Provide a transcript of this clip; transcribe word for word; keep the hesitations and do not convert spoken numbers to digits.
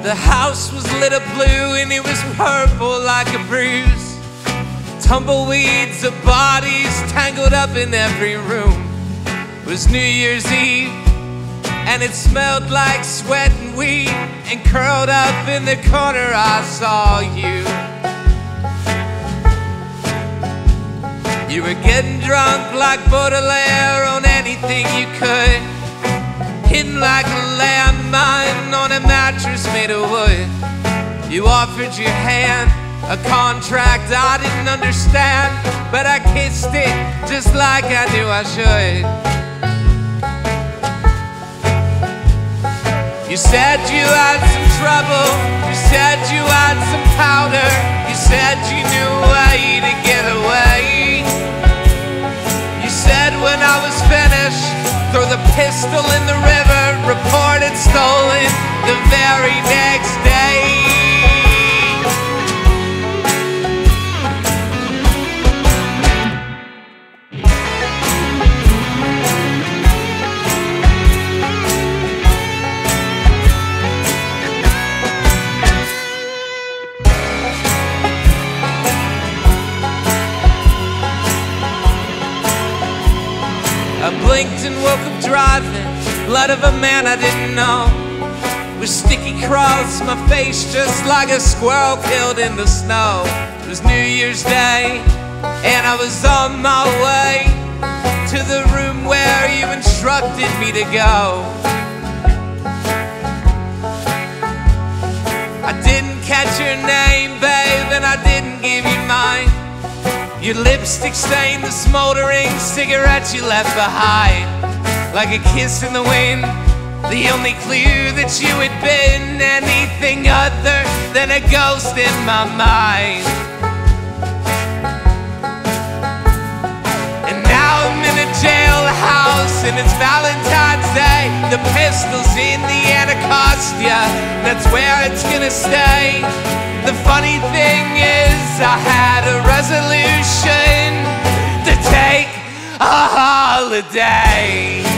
The house was lit up blue and it was purple like a bruise. Tumbleweeds of bodies tangled up in every room. It was New Year's Eve and it smelled like sweat and weed. And curled up in the corner I saw you. You were getting drunk like Baudelaire on anything you could, hidden like a landmine on a mattress made of wood. You offered your hand, a contract I didn't understand, but I kissed it just like I knew I should. You said you had some trouble, you said you had some powder, you said you knew a way to get away. You said when I was finished, throw the pistol in the river, reported stolen the very next day. I blinked and woke up driving, blood of a man I didn't know, with sticky across my face just like a squirrel killed in the snow. It was New Year's Day and I was on my way to the room where you instructed me to go. I didn't catch your name, babe, and I didn't give you mine. Your lipstick stained the smoldering cigarette you left behind. Like a kiss in the wind, the only clue that you had been anything other than a ghost in my mind. And now I'm in a jailhouse and it's Valentine's Day. The pistol's in the Anacostia, that's where it's gonna stay. The funny thing is I had a resolution to take a holiday.